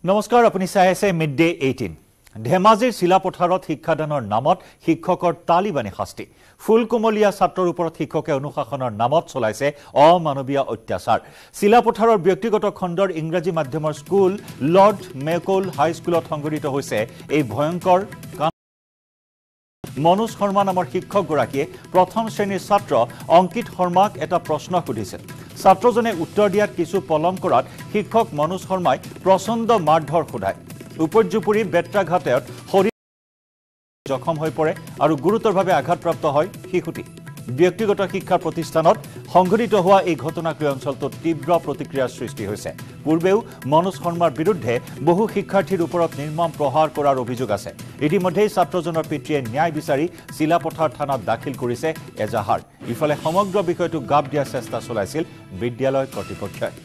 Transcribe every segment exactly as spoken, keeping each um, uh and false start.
নমস্কাৰ আপুনি চাই আছে মিডডে এইটিন ধেমাজিৰ শিলাপথাৰত শিক্ষাদানৰ নামত শিক্ষকৰ তালিবানী শাস্তি ফুলকুমলীয়া ছাত্ৰৰ ওপৰত শিক্ষকে অনুশাসনৰ নামত চলাইছে অমানৱীয় অত্যাচাৰ শিলাপথাৰৰ ব্যক্তিগত খণ্ডৰ ইংৰাজী মাধ্যমৰ স্কুল লৰ্ড মেকল হাই স্কুলত সংঘটিত হৈছে এই ভয়ংকৰ মনোজ শৰ্মা নামৰ শিক্ষকগৰাকীয়ে প্ৰথম শ্ৰেণীৰ ছাত্ৰ অংকিত শৰ্মাক এটা প্ৰশ্ন সুধিছিল ছাত্ৰজনে উত্তৰ দিয়াত কিছু পলম কৰাত শিক্ষক মনোজ শৰ্মাই প্ৰচণ্ড মাৰধৰ খুদায় উপৰ্যুপুৰী বেত্ৰাঘাটত শৰীৰ জখম হৈ পৰে আৰু গুৰুতৰভাৱে আঘাতপ্ৰাপ্ত হয় শিশুটি ব্যক্তিগত শিক্ষা প্ৰতিষ্ঠানত সংঘটিত হোৱা এই ঘটনাক লৈ অঞ্চলটোত তীব্ৰ প্ৰতিক্ৰিয়াৰ সৃষ্টি হৈছে পূৰ্বেও মনোজ শৰ্মাৰ বিৰুদ্ধে বহু শিক্ষাৰ্থীৰ ওপৰত নিৰ্মম প্ৰহাৰ কৰাৰ অভিযোগ আছে ইতিমধ্যে ছাত্ৰজনৰ পিতৃয়ে ন্যায় বিচাৰি শিলাপথাৰ থানাত দাখিল কৰিছে এজাহাৰ ইফালে সমগ্ৰ বিষয়টো গাব দিয়াৰ চেষ্টা চলাইছিল বিদ্যালয় কৰ্তৃপক্ষই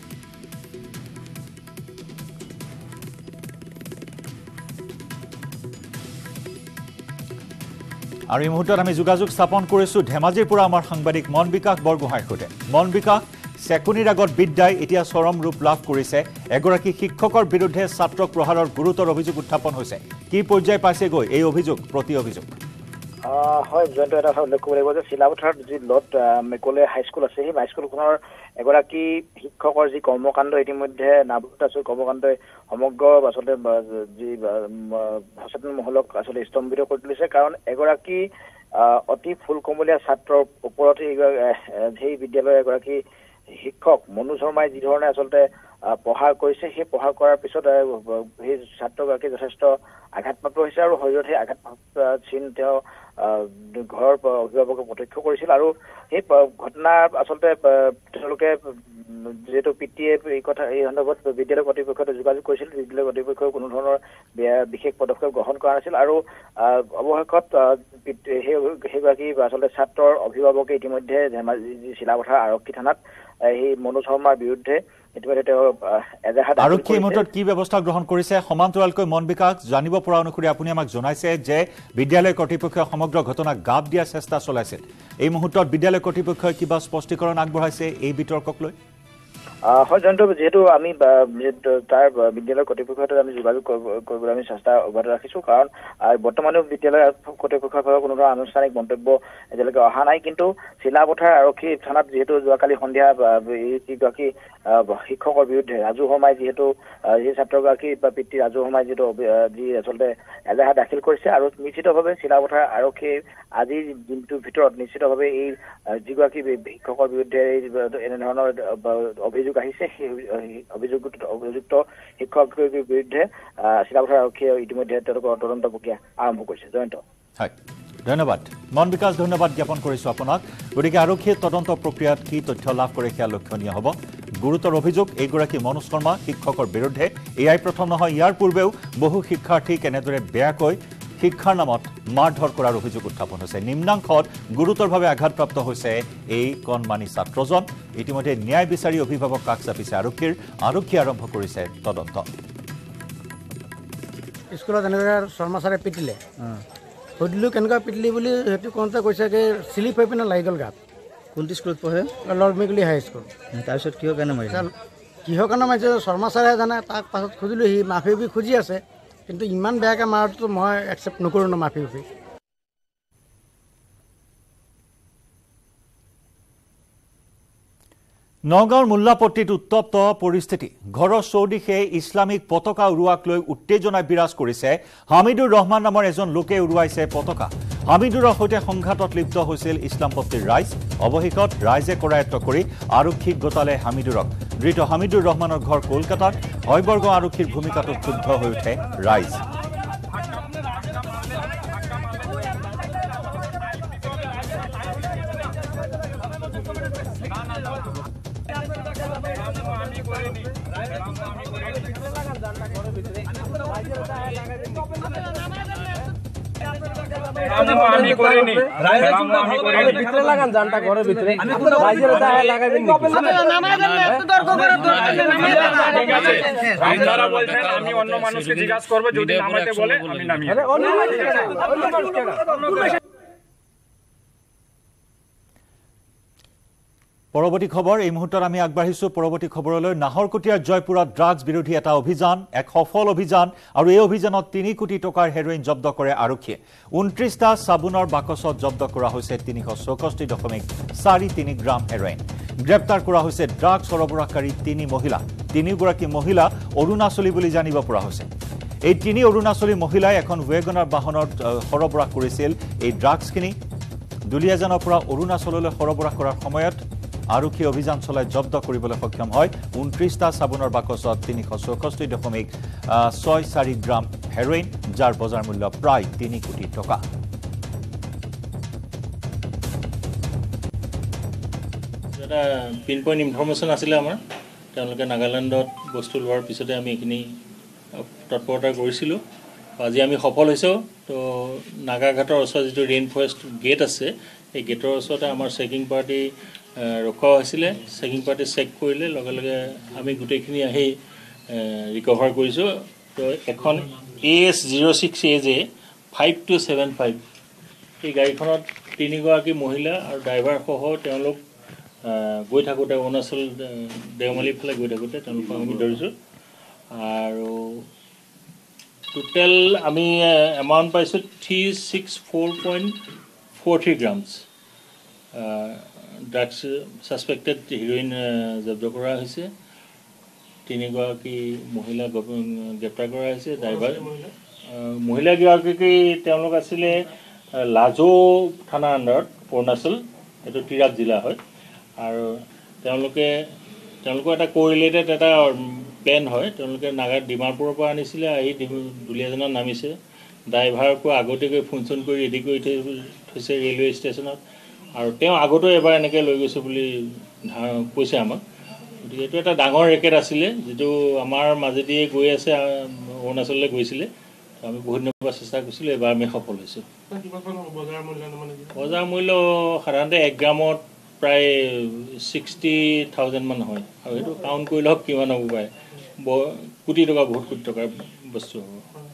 আৰু এই মুহূৰ্তত আমি যোগাযোগ স্থাপন কৰিছো ধেমাজিৰ পৰা আমাৰ সাংবাদিক মন বিকাশ বৰগোহাঁইৰ সৈতে মন বিকাশ চেকুনিৰ আগত বিদ্যাই এতিয়া চৰম ৰূপ লাভ কৰিছে এগৰাকী শিক্ষকৰ বিৰুদ্ধে ছাত্ৰক প্ৰহাৰৰ গুৰুতৰ অভিযোগ উত্থাপন হৈছে কি পৰ্যায় পাইছেগৈ এই অভিযোগ প্ৰতি অভিযোগ হয় জয়ন্ত এটা উল্লেখ কৰিব লাগিব যে শিলাপথাৰত যি লৰ্ড মেকলে হাইস্কুল আছে সেই হাইস্কুলখনৰ এগৰাকী শিক্ষকৰ যি কৰ্মকাণ্ড ইতিমধ্যে নাবুতাচুৰ কৰ্মকাণ্ডই সমগ্ৰ আচলতে যি সচেতন মহলক আচলতে স্তম্ভিত কৰি তুলিছে কাৰণ এগৰাকী অতি ফুলকমলীয়া ছাত্ৰৰ ওপৰত সেই বিদ্যালয়ৰ এগৰাকী শিক্ষক মনোজ শৰ্মাই যি ধৰণে আচলতে প্ৰহাৰ কৰিছে সেই প্ৰহাৰ কৰাৰ পিছত সেই ছাত্ৰগৰাকী যথেষ্ট আঘাতপ্ৰাপ্ত হৈছে আৰু শৰীৰত সেই আঘাতপ্ৰাপ্ত চিন তেওঁ ঘৰৰ অভিভাৱকে প্ৰত্যক্ষ কৰিছিল আৰু সেই ঘটনা আচলতে তেওঁলোকে যিহেতু পিতৃয়ে এই কথা এই সন্দৰ্ভত বিদ্যালয় কৰ্তৃপক্ষত যোগাযোগ কৰিছিল বিদ্যালয় কৰ্তৃপক্ষই কোনো ধৰণৰ বিশেষ পদক্ষেপ গ্ৰহণ কৰা নাছিল আৰু অৱশেষত সেই সেইগৰাকী আচলতে ছাত্ৰৰ অভিভাৱকে ইতিমধ্যে ধেমাজি শিলাপথাৰ আৰক্ষী থানাত এই মনোজ শৰ্মাৰ বিৰুদ্ধে ইতিমধ্যে তেওঁ এজাহাৰ আৰক্ষী মুহূৰ্তত কি ব্যৱস্থা গ্ৰহণ কৰিছে সমান্তৰালকৈ মন বিকাশ জানিব পৰা অনুসৰি আপুনি আমাক জনাইছে যে বিদ্যালয় কৰ্তৃপক্ষই সমগ্ৰ ঘটনাক গাব দিয়াৰ চেষ্টা চলাইছিল এই মুহূৰ্তত বিদ্যালয় কৰ্তৃপক্ষই কিবা স্পষ্টীকৰণ আগবঢ়াইছে এই বিতৰ্কক লৈ হয় জয়ন্ত যিহেতু আমি তাৰ বিদ্যালয় কৰ্তৃপক্ষৰ আমি যোগাযোগ কৰিবলৈ আমি চেষ্টা অব্যাহত ৰাখিছো কাৰণ বৰ্তমানেও বিদ্যালয় কৰ্তৃপক্ষৰ পৰা কোনো ধৰণৰ আনুষ্ঠানিক মন্তব্য এতিয়ালৈকে অহা নাই কিন্তু শিলাপথাৰ আৰক্ষী থানাত যিহেতু যোৱাকালি সন্ধিয়া যিগৰাকী শিক্ষকৰ বিৰুদ্ধে ৰাজু শৰ্মাই যিহেতু সেই ছাত্ৰগৰাকী বা পিতৃ ৰাজু শৰ্মাই যিহেতু যি আচলতে এজাহাৰ দাখিল কৰিছে আৰু নিশ্চিতভাৱে শিলাপথাৰ আৰক্ষীয়ে আজিৰ দিনটোৰ ভিতৰত নিশ্চিতভাৱে এই যিগৰাকী শিক্ষকৰ বিৰুদ্ধে এনেধৰণৰ অভিযোগ আহিছে সেই অভিযোগ অভিযুক্ত শিক্ষকৰ বিৰুদ্ধে শিলাপথাৰ আৰক্ষীয়ে ইতিমধ্যে তেওঁলোকৰ তদন্ত প্ৰক্ৰিয়া আৰম্ভ কৰিছে জয়ন্ত হয় ধন্যবাদ মন বিকাশ ধন্যবাদ জ্ঞাপন কৰিছো আপোনাক গতিকে আৰক্ষীয়ে তদন্ত প্ৰক্ৰিয়াত কি তথ্য লাভ কৰে সেয়া লক্ষণীয় হ'ব গুৰুতৰ অভিযোগ এইগৰাকী মনোজ শৰ্মা শিক্ষকৰ বিৰুদ্ধে এয়াই প্ৰথম নহয় ইয়াৰ পূৰ্বেও বহু শিক্ষাৰ্থীক এনেদৰে বেয়াকৈ শিক্ষাৰ নামত মাৰধৰ কৰাৰ অভিযোগ উত্থাপন হৈছে নিম্নাংশত গুৰুতৰভাৱে আঘাতপ্ৰাপ্ত হৈছে এই কণমানি ছাত্ৰজন ইতিমধ্যে ন্যায় বিচাৰি অভিভাৱক কাষ চাপিছে আৰক্ষীৰ আৰক্ষী আৰম্ভ কৰিছে তদন্ত স্কুলত এনেদৰে শৰ্মা ছাৰে পিটিলে সুধিলোঁ কেনেকুৱা পিটিলি বুলি সেইটো কওঁতে কৈছে যে শ্লিপ হৈ পিনে লাগি গ'ল গাত কোনটো স্কুলত পঢ়ে লৰ্ড মেকলি হাই স্কুল তাৰপিছত কিহৰ কাৰণে মাৰিছে কিহৰ কাৰণে মাৰিছে শৰ্মা ছাৰে জানে তাক পাছত খুজিলোঁ সি মাফি উফি খুজি আছে কিন্তু ইমান বেয়াকৈ মাৰাটো মই একচেপ্ট নকৰোঁ ন মাফি উফি নগাঁৱৰ মোল্লাপট্টিত উত্তপ্ত পৰিস্থিতি ঘৰৰ চৌদিশে ইছলামিক পতাকা উৰুৱাক লৈ উত্তেজনা বিৰাজ কৰিছে হামিদুৰ ৰহমান নামৰ এজন লোকে উৰুৱাইছে পতাকা হামিদুৰৰ সৈতে সংঘাতত লিপ্ত হৈছিল ইছলামপট্টিৰ ৰাইজ অৱশেষত ৰাইজে কৰায়ত্ব কৰি আৰক্ষীক গোটালে হামিদুৰক ধৃত হামিদুৰ ৰহমানৰ ঘৰ কলকাতাত হয়বৰ্গ আৰক্ষীৰ ভূমিকাটোত ক্ষুব্ধ হৈ উঠে ৰাইজ আমি করিনি রাইজে আমি করিনি ভিতরে লাগান জানটা ঘরের ভিতরে রাইজের দায় লাগাবেন নামায় দেন এত তর্ক করে ঠিক আছে রাইজারা বলছেন আমি অন্য মানুষকে জিজ্ঞাসা করব যদি নামাইতে বলে আমি নামিয়ে আরে অন্য মানুষ অন্য মানুষ পৰৱৰ্তী খবৰ এই মুহূৰ্তত আমি আগবাঢ়িছো পৰৱৰ্তী খবৰলৈ নাহৰকটীয়াৰ জয়পুৰত ড্ৰাগছ বিৰোধী এটা অভিযান এক সফল অভিযান আৰু এই অভিযানত তিনি কোটি টকাৰ হেৰোইন জব্দ কৰে আৰক্ষীয়ে ঊনত্ৰিশটা সাবুনৰ বাকচত জব্দ কৰা হৈছে তিনিশ চৌষষ্ঠি দশমিক চাৰি তিনি গ্ৰাম হেৰোইন গ্ৰেপ্তাৰ কৰা হৈছে ড্ৰাগছ সৰবৰাহকাৰী তিনি মহিলা তিনিগৰাকী মহিলা অৰুণাচলী বুলি জানিব পৰা হৈছে এই তিনি অৰুণাচলী মহিলাই এখন ৱেগনাৰ বাহনত সৰবৰাহ কৰিছিল এই ড্ৰাগছখিনি দুলিয়াজানৰ পৰা অৰুণাচললৈ সৰবৰাহ কৰাৰ সময়ত আৰক্ষী অভিযান চলাই জব্দ কৰিবলৈ সক্ষম হয় ঊনত্ৰিশটা সাবুনৰ বাকচত তিনিশ চৌষষ্ঠি দশমিক ছয় চাৰি গ্ৰাম হেৰোইন যাৰ বজাৰ মূল্য প্ৰায় তিনি কোটি টকা এটা পিন পইণ্ট ইনফৰমেশ্যন আছিলে আমাৰ তেওঁলোকে নাগালেণ্ডত বস্তু লোৱাৰ পিছতে আমি এইখিনি তৎপৰতা কৰিছিলোঁ আজি আমি সফল হৈছোঁ তো নাগাঘাটৰ ওচৰত যিটো ৰেইন ফৰেষ্ট গেট আছে এই গেটৰ ওচৰতে আমাৰ চেকিং পাৰ্টি ৰখোৱা হৈছিলে চেকিং পাৰ্টি চেক কৰিলে লগে লগে আমি গোটেইখিনি আহি ৰিকভাৰ কৰিছোঁ তো এখন A S zero' six A J five two seven five এই গাড়ীখনত তিনিগৰাকী মহিলা আৰু ড্ৰাইভাৰসহ তেওঁলোক গৈ থাকোঁতে অৰুণাচল দেওমালীৰ ফালে গৈ থাকোঁতে তেওঁলোকক আমি ধৰিছোঁ আৰু টোটেল আমি এমাউণ্ট পাইছোঁ three six four point four three grams drugs suspected heroin জব্দ কৰা হৈছে তিনিগৰাকী মহিলা গ্ৰেপ্তাৰ কৰা হৈছে ড্ৰাইভাৰ মহিলাগৰাকী তেওঁলোক আছিলে লাজো থানাৰ আণ্ডাৰত অৰুণাচল এইটো তিৰাপ জিলা হয় আৰু তেওঁলোকে তেওঁলোকৰ এটা কোৰিলেটেড এটা প্লেন হয় তেওঁলোকে নাগা ডিমাপুৰৰ পৰা আনিছিলে আহি দুলীয়াজানত নামিছে ড্ৰাইভাৰকো আগতীয়াকৈ ফোন চোন কৰি ৰেডি কৰি থৈ থৈছে ৰেলৱে ষ্টেচনত আৰু তেওঁ আগতেও এবাৰ এনেকৈ লৈ গৈছে বুলি কৈছে আমাক গতিকে এইটো এটা ডাঙৰ ৰেকেট আছিলে যিটো আমাৰ মাজেদিয়ে গৈ আছে অৰুণাচললৈ গৈছিলে আমি বহুত দিনৰ পৰা চেষ্টা কৰিছিলোঁ এবাৰ আমি সফল হৈছোঁ বজাৰ মূল্য সাধাৰণতে এক গ্ৰামত প্ৰায় ছিক্সটি থাউজেণ্ড মান হয় আৰু সেইটো কাউণ্ট কৰি লওক কিমান হ'ব পাৰে কোটি টকা বহুত কোটি টকাৰ বস্তু হ'ব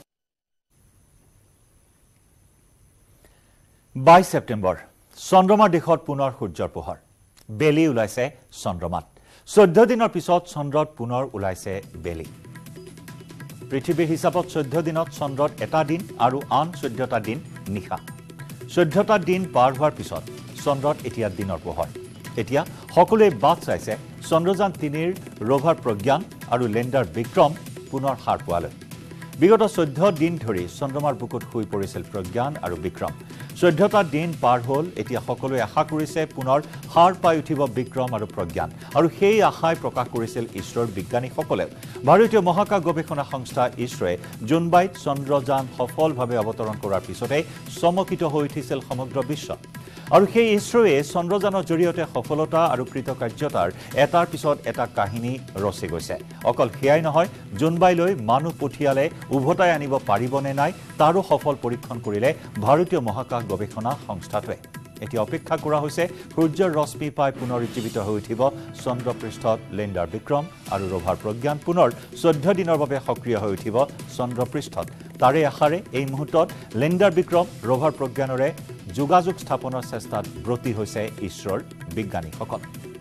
বাইছ ছেপ্টেম্বৰ চন্দ্ৰমাৰ দেশত পুনৰ সূৰ্যৰ পোহৰ বেলি ওলাইছে চন্দ্ৰমাত চৈধ্য দিনৰ পিছত চন্দ্ৰত পুনৰ ওলাইছে বেলি পৃথিৱীৰ হিচাপত চৈধ্য দিনত চন্দ্ৰত এটা দিন আৰু আন চৈধ্যটা দিন নিশা চৈধ্যটা দিন পাৰ হোৱাৰ পিছত চন্দ্ৰত এতিয়া দিনৰ পোহৰ এতিয়া সকলোৱে বাট চাইছে চন্দ্ৰযান তিনিৰ ৰভাৰ প্ৰজ্ঞান আৰু লেণ্ডাৰ বিক্ৰম পুনৰ সাৰ পোৱালৈ বিগত চৈধ্য দিন ধৰি চন্দ্ৰমাৰ বুকুত শুই পৰিছিল প্ৰজ্ঞান আৰু বিক্ৰম চৈধ্যটা দিন পাৰ হ'ল এতিয়া সকলোৱে আশা কৰিছে পুনৰ সাৰ পাই উঠিব বিক্ৰম আৰু প্ৰজ্ঞান আৰু সেই আশাই প্ৰকাশ কৰিছিল ইছৰোৰ বিজ্ঞানীসকলেও ভাৰতীয় মহাকাশ গৱেষণা সংস্থা ইছৰোৱে জুনবাইত চন্দ্ৰযান সফলভাৱে অৱতৰণ কৰাৰ পিছতে চমকিত হৈ উঠিছিল সমগ্ৰ বিশ্ব আৰু সেই ইছৰোৱে চন্দ্ৰযানৰ জৰিয়তে সফলতা আৰু কৃতকাৰ্যতাৰ এটাৰ পিছত এটা কাহিনী ৰচি গৈছে অকল সেয়াই নহয় জুনবাইলৈ মানুহ পঠিয়ালে উভতাই আনিব পাৰিবনে নাই তাৰো সফল পৰীক্ষণ কৰিলে ভাৰতীয় মহাকাশ গৱেষণা সংস্থাটোৱে এতিয়া অপেক্ষা কৰা হৈছে সূৰ্যৰ ৰশ্মি পাই পুনৰ জীৱিত হৈ উঠিব চন্দ্ৰপৃষ্ঠত লেণ্ডাৰ বিক্ৰম আৰু ৰভাৰ প্ৰজ্ঞান পুনৰ চৈধ্য দিনৰ বাবে সক্ৰিয় হৈ উঠিব চন্দ্ৰপৃষ্ঠত তাৰে আশাৰে এই মুহূৰ্তত লেণ্ডাৰ বিক্ৰম ৰভাৰ প্ৰজ্ঞানৰে যোগাযোগ স্থাপনৰ চেষ্টাত ব্ৰতী হৈছে ইছৰোৰ বিজ্ঞানীসকল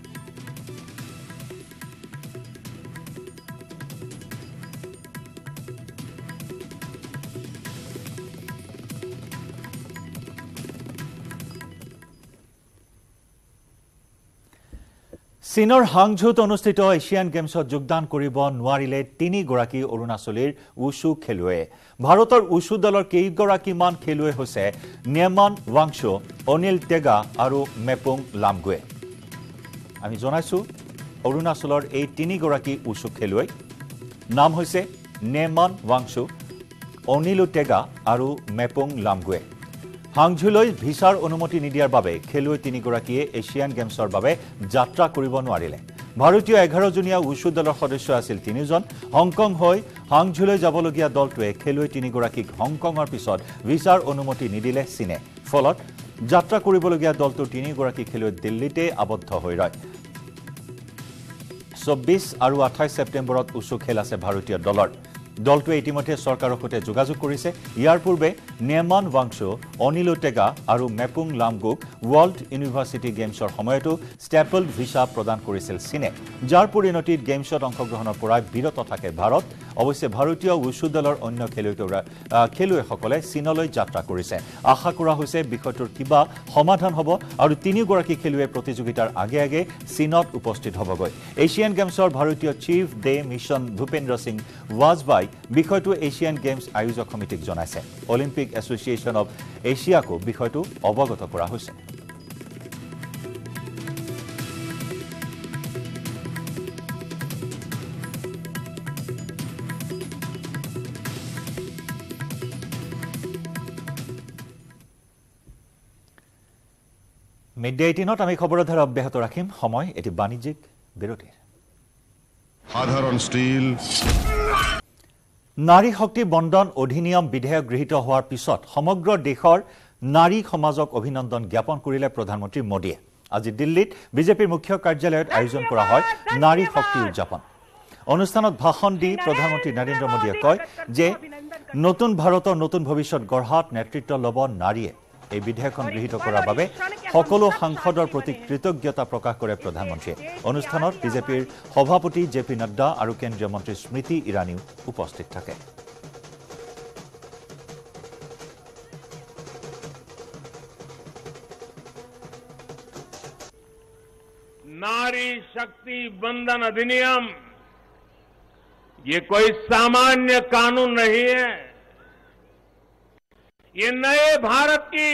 চীনৰ হাংঝুত অনুষ্ঠিত এছিয়ান গেমছত যোগদান কৰিব নোৱাৰিলে তিনিগৰাকী অৰুণাচলীৰ উষু খেলুৱৈয়ে ভাৰতৰ উষু দলৰ কেইগৰাকীমান খেলুৱৈ হৈছে নিয়মান ৱাংছু অনিল টেগা আৰু মেপুং লামগুৱে আমি জনাইছো অৰুণাচলৰ এই তিনিগৰাকী উষু খেলুৱৈ নাম হৈছে নিয়মান ৱাংছু অনিল টেগা আৰু মেপুং লামগুৱে হাংঝুলৈ ভিছাৰ অনুমতি নিদিয়াৰ বাবে খেলুৱৈ তিনিগৰাকীয়ে এছিয়ান গেমছৰ বাবে যাত্ৰা কৰিব নোৱাৰিলে ভাৰতীয় এঘাৰজনীয়া উষু দলৰ সদস্য আছিল তিনিজন হংকং হৈ হাংঝুলৈ যাবলগীয়া দলটোৱে খেলুৱৈ তিনিগৰাকীক হংকঙৰ পিছত ভিছাৰ অনুমতি নিদিলে চীনে ফলত যাত্ৰা কৰিবলগীয়া দলটোৰ তিনিগৰাকী খেলুৱৈ দিল্লীতে আবদ্ধ হৈ ৰয় চৌব্বিছ আৰু আঠাইছ ছেপ্টেম্বৰত উষু খেল আছে ভাৰতীয় দলৰ দলটোৱে ইতিমধ্যে চৰকাৰৰ সৈতে যোগাযোগ কৰিছে ইয়াৰ পূৰ্বে নেমান ৱাংছু অনিল টেগা আৰু মেপুং লামগুক ৱৰ্ল্ড ইউনিভাৰ্চিটি গেমছৰ সময়তো ষ্টেপল ভিছা প্ৰদান কৰিছিল চীনে যাৰ পৰিণতিত গেমছত অংশগ্ৰহণৰ পৰা বিৰত থাকে ভাৰত অৱশ্যে ভাৰতীয় উছু দলৰ অন্য খেলুৱৈ খেলুৱৈসকলে চীনলৈ যাত্ৰা কৰিছে আশা কৰা হৈছে বিষয়টোৰ কিবা সমাধান হ'ব আৰু তিনিগৰাকী খেলুৱৈ প্ৰতিযোগিতাৰ আগে আগে চীনত উপস্থিত হ'বগৈ এছিয়ান গেমছৰ ভাৰতীয় chief de mission Bhupendra Singh ৱাজবাই বিষয়টো এছিয়ান গেমছ আয়োজক সমিতিক জনাইছে অলিম্পিক এছ'চিয়েশ্যন অৱ এছিয়াকো বিষয়টো অৱগত কৰা হৈছে মিড ডে এইটিনত আমি খবৰৰ ধাৰা অব্যাহত ৰাখিম সময় এটি বাণিজ্যিক বিৰতিৰ সাধাৰণ ষ্টীল নাৰী শক্তি বন্দন অধিনিয়ম বিধেয়ক গৃহীত হোৱাৰ পিছত সমগ্ৰ দেশৰ নাৰী সমাজক অভিনন্দন জ্ঞাপন কৰিলে প্ৰধানমন্ত্ৰী মোদীয়ে আজি দিল্লীত বিজেপিৰ মুখ্য কাৰ্যালয়ত আয়োজন কৰা হয় নাৰী শক্তি উদযাপন অনুষ্ঠানত ভাষণ দি প্ৰধানমন্ত্ৰী নৰেন্দ্ৰ মোদীয়ে কয় যে নতুন ভাৰতৰ নতুন ভৱিষ্যত গঢ়াত নেতৃত্ব ল'ব নাৰীয়ে এই বিধেয়কখন গৃহীত কৰাৰ বাবে সকলো সাংসদৰ প্ৰতি কৃতজ্ঞতা প্ৰকাশ কৰে প্ৰধানমন্ত্ৰীয়ে অনুষ্ঠানত বিজেপিৰ সভাপতি জে পি নাড্ডা আৰু কেন্দ্ৰীয় মন্ত্ৰী স্মৃতি ইৰাণীও উপস্থিত থাকে नारी शक्ति बंधन अधिनियम ये कोई सामान्य कानून नहीं है ये नए भारत की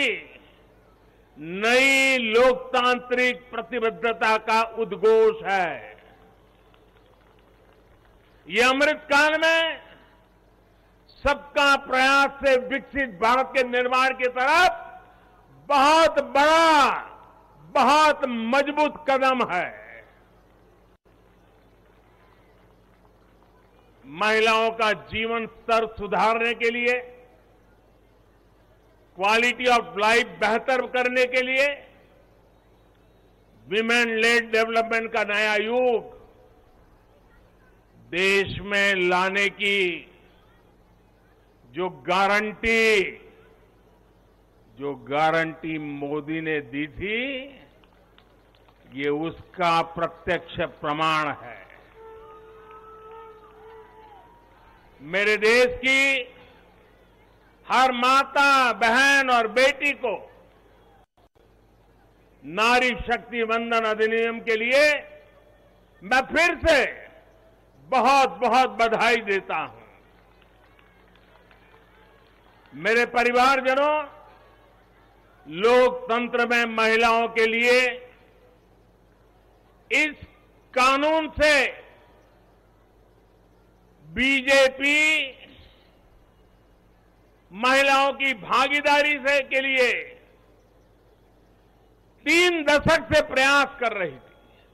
नई लोकतांत्रिक प्रतिबद्धता का उद्घोष है ये अमृतकाल में सबका प्रयास से विकसित भारत के निर्माण की तरफ बहुत बड़ा बहुत मजबूत कदम है महिलाओं का जीवन स्तर सुधारने के लिए क्वालिटी ऑफ लाइफ बेहतर करने के लिए विमेन लेड डेवलपमेंट का नया युग देश में लाने की जो गारंटी जो गारंटी मोदी ने दी थी ये उसका प्रत्यक्ष प्रमाण है मेरे देश की हर माता बहन और बेटी को नारी शक्ति वंदन अधिनियम के लिए मैं फिर से बहुत बहुत बधाई देता हूं मेरे परिवारजनों लोकतंत्र में महिलाओं के लिए इस कानून से बीजेपी महिलाओं की भागीदारी से के लिए तीन दशक से प्रयास कर रही थी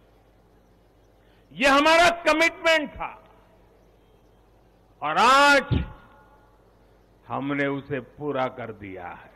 यह हमारा कमिटमेंट था और आज हमने उसे पूरा कर दिया है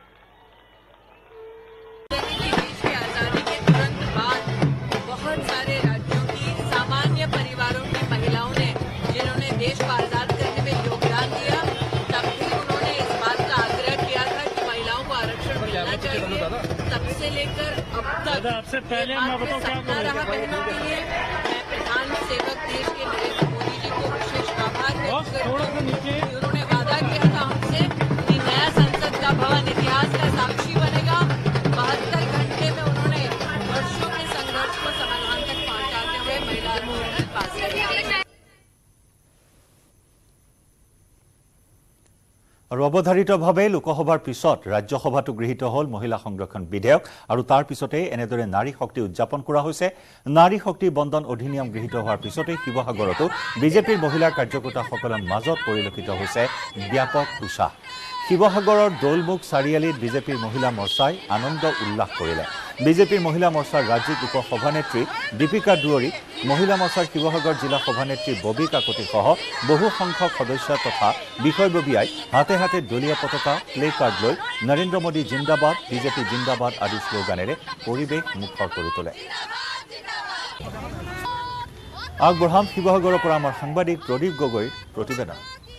देश की आजादी के तुरंत बाद बहुत सारे राज्यों की सामान्य परिवारों की महिलाओं ने जिन्होंने देश को आजाद करने में योगदान दिया तब भी उन्होंने इस बात का आग्रह किया था कि महिलाओं को आरक्षण मिलना चाहिए तब से लेकर अब तक आपसे पहले मैं बताऊं क्या रहा बहनों के लिए मैं प्रधान सेवक देश के नरेंद्र मोदी जी को विशेष आभार व्यक्त करती हूं उन्होंने वादा किया था हमसे कि नया संसद का भवन इतिहास का साक्षी बनेगा बहत्तर घंटे में उन्होंने वर्षों के संघर्ष को समाधान तक पहुंचाते हुए महिला आरक्षण पास किया আৰু অৱধাৰিতভাৱে লোকসভাৰ পিছত ৰাজ্যসভাটো গৃহীত হ'ল মহিলা সংৰক্ষণ বিধেয়ক আৰু তাৰ পিছতে এনেদৰে নাৰী শক্তি উদযাপন কৰা হৈছে নাৰী শক্তি বন্দন অধিনিয়ম গৃহীত হোৱাৰ পিছতে শিৱসাগৰতো বিজেপিৰ মহিলা কাৰ্যকৰ্তাসকলৰ মাজত পৰিলক্ষিত হৈছে ব্যাপক উৎসাহ শিৱসাগৰৰ দৌলমুখ চাৰিআলিত বিজেপিৰ মহিলা মৰ্চাই আনন্দ উল্লাস কৰিলে বিজেপিৰ মহিলা মৰ্চাৰ ৰাজ্যিক উপ সভানেত্ৰী দীপিকা দুৱৰী মহিলা মৰ্চাৰ শিৱসাগৰ জিলা সভানেত্ৰী ববী কাকতি সহ বহু সংখ্যক সদস্য তথা বিষয়ববীয়াই হাতে হাতে দলীয় পতাকা প্লে কাৰ্ড লৈ নৰেন্দ্ৰ মোদী জিন্দাবাদ বিজেপি জিন্দাবাদ আদি শ্লোগানেৰে পৰিৱেশ মুখৰ কৰি তোলে আগবঢ়াম শিৱসাগৰৰ পৰা আমাৰ সাংবাদিক প্ৰদীপ গগৈৰ প্ৰতিবেদন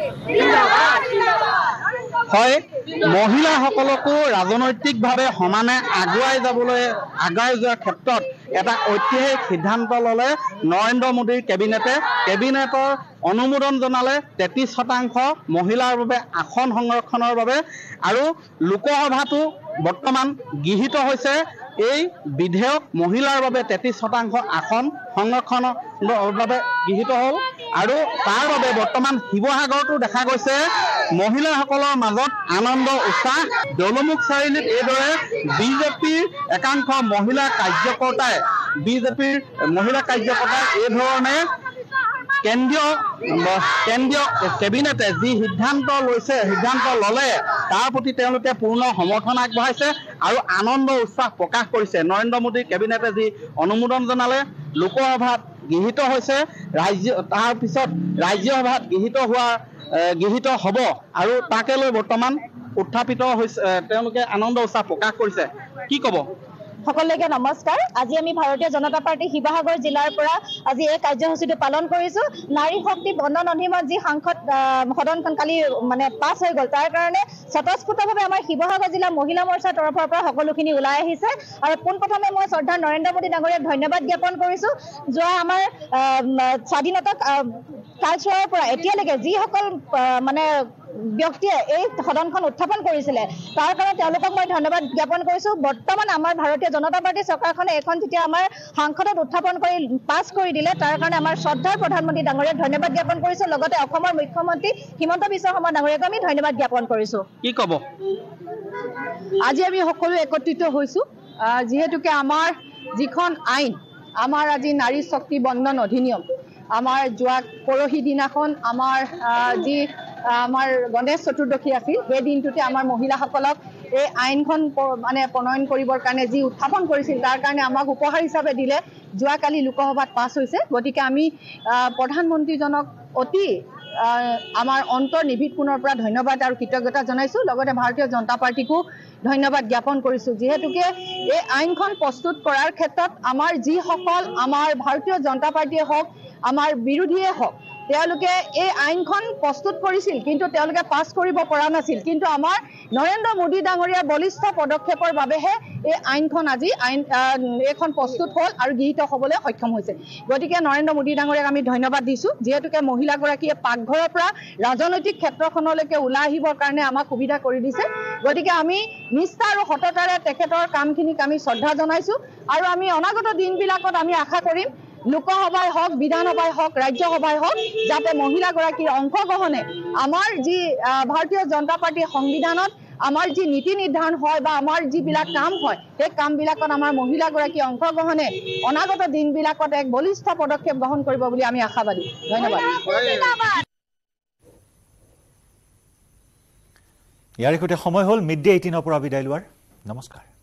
হয় মহিলাসকলকো ৰাজনৈতিকভাৱে সমানে আগুৱাই যাবলৈ আগুৱাই যোৱাৰ ক্ষেত্ৰত এটা ঐতিহাসিক সিদ্ধান্ত ল'লে নৰেন্দ্ৰ মোদীৰ কেবিনেটে কেবিনেটৰ অনুমোদন জনালে তেত্ৰিছ শতাংশ মহিলাৰ বাবে আসন সংৰক্ষণৰ বাবে আৰু লোকসভাটো বৰ্তমান গৃহীত হৈছে এই বিধেয়ক মহিলাৰ বাবে তেত্ৰিছ শতাংশ আসন সংৰক্ষণৰ বাবে গৃহীত হ'ল আৰু তাৰ বাবে বৰ্তমান শিৱসাগৰতো দেখা গৈছে মহিলাসকলৰ মাজত আনন্দ উৎসাহ দলমুখ চাৰিআলিত এইদৰে বিজেপিৰ একাংশ মহিলা কাৰ্যকৰ্তাই বিজেপিৰ মহিলা কাৰ্যকৰ্তাই এই ধৰণে কেন্দ্ৰীয় কেন্দ্ৰীয় কেবিনেটে যি সিদ্ধান্ত লৈছে সিদ্ধান্ত ল'লে তাৰ প্ৰতি তেওঁলোকে পূৰ্ণ সমৰ্থন আগবঢ়াইছে আৰু আনন্দ উৎসাহ প্ৰকাশ কৰিছে নৰেন্দ্ৰ মোদীৰ কেবিনেটে যি অনুমোদন জনালে লোকসভাত গৃহীত হৈছে ৰাজ্য তাৰ পিছত ৰাজ্যসভাত গৃহীত হোৱা গৃহীত হ'ব আৰু তাকে লৈ বৰ্তমান উত্থাপিত হৈছে তেওঁলোকে আনন্দ উৎসাহ প্ৰকাশ কৰিছে কি ক'ব সকলোকে নমস্কাৰ আজি আমি ভাৰতীয় জনতা পাৰ্টি শিৱসাগৰ জিলাৰ পৰা আজি এই কাৰ্যসূচীটো পালন কৰিছো নাৰী শক্তি বন্ধন অধিনিয়মত যি সাংসদ সদনখন কালি মানে পাছ হৈ গ'ল তাৰ কাৰণে স্বতঃস্ফূৰ্তভাৱে আমাৰ শিৱসাগৰ জিলা মহিলা মৰ্চাৰ তৰফৰ পৰা সকলোখিনি ওলাই আহিছে আৰু পোনপ্ৰথমে মই শ্ৰদ্ধা নৰেন্দ্ৰ মোদী ডাঙৰীয়াক ধন্যবাদ জ্ঞাপন কৰিছো যোৱা আমাৰ স্বাধীনতা কালচোৱাৰ পৰা এতিয়ালৈকে যিসকল মানে ব্যক্তিয়ে এই সদনখন উত্থাপন কৰিছিলে তাৰ কাৰণে তেওঁলোকক মই ধন্যবাদ জ্ঞাপন কৰিছো বৰ্তমান আমাৰ ভাৰতীয় জনতা পাৰ্টি চৰকাৰখনে এখন যেতিয়া আমাৰ সাংসদত উত্থাপন কৰি পাছ কৰি দিলে তাৰ কাৰণে আমাৰ শ্ৰদ্ধাৰ প্ৰধানমন্ত্ৰী ডাঙৰীয়াক ধন্যবাদ জ্ঞাপন কৰিছো লগতে অসমৰ মুখ্যমন্ত্ৰী হিমন্ত বিশ্ব শৰ্মা ডাঙৰীয়াক আমি ধন্যবাদ জ্ঞাপন কৰিছো কি ক'ব আজি আমি সকলো একত্ৰিত হৈছো যিহেতুকে আমাৰ যিখন আইন আমাৰ আজি নাৰী শক্তি বন্ধন অধিনিয়ম আমাৰ যোৱা পৰহি দিনাখন আমাৰ যি আমাৰ গণেশ চতুৰ্দশী আছিল সেই দিনটোতে আমাৰ মহিলাসকলক এই আইনখন মানে প্ৰণয়ন কৰিবৰ কাৰণে যি উত্থাপন কৰিছিল তাৰ কাৰণে আমাক উপহাৰ হিচাপে দিলে যোৱাকালি লোকসভাত পাছ হৈছে গতিকে আমি প্ৰধানমন্ত্ৰীজনক অতি আমাৰ অন্তৰ নিভিত কোণৰ পৰা ধন্যবাদ আৰু কৃতজ্ঞতা জনাইছোঁ লগতে ভাৰতীয় জনতা পাৰ্টিকো ধন্যবাদ জ্ঞাপন কৰিছোঁ যিহেতুকে এই আইনখন প্ৰস্তুত কৰাৰ ক্ষেত্ৰত আমাৰ যিসকল আমাৰ ভাৰতীয় জনতা পাৰ্টিয়ে হওক আমাৰ বিৰোধীয়ে হওক তেওঁলোকে এই আইনখন প্ৰস্তুত কৰিছিল কিন্তু তেওঁলোকে পাছ কৰিব পৰা নাছিল কিন্তু আমাৰ নৰেন্দ্ৰ মোদী ডাঙৰীয়াৰ বলিষ্ঠ পদক্ষেপৰ বাবেহে এই আইনখন আজি আইন এখন প্ৰস্তুত হ'ল আৰু গৃহীত হ'বলৈ সক্ষম হৈছে গতিকে নৰেন্দ্ৰ মোদী ডাঙৰীয়াক আমি ধন্যবাদ দিছোঁ যিহেতুকে মহিলাগৰাকীয়ে পাকঘৰৰ পৰা ৰাজনৈতিক ক্ষেত্ৰখনলৈকে ওলাই আহিবৰ কাৰণে আমাক সুবিধা কৰি দিছে গতিকে আমি নিষ্ঠা আৰু সততাৰে তেখেতৰ কামখিনিক আমি শ্ৰদ্ধা জনাইছোঁ আৰু আমি অনাগত দিনবিলাকত আমি আশা কৰিম লোকসভাই হওক বিধানসভাই হওক ৰাজ্যসভাই হওক যাতে মহিলাগৰাকীৰ অংশগ্ৰহণে আমাৰ যি ভাৰতীয় জনতা পাৰ্টিৰ সংবিধানত আমাৰ যি নীতি নিৰ্ধাৰণ হয় বা আমাৰ যিবিলাক কাম হয় সেই কামবিলাকত আমাৰ মহিলাগৰাকীৰ অংশগ্ৰহণে অনাগত দিনবিলাকত এক বলিষ্ঠ পদক্ষেপ গ্ৰহণ কৰিব বুলি আমি আশাবাদী ধন্যবাদ ইয়াৰ সৈতে সময় হ'ল মিড ডে এইটিনৰ পৰা বিদায় লোৱাৰ নমস্কাৰ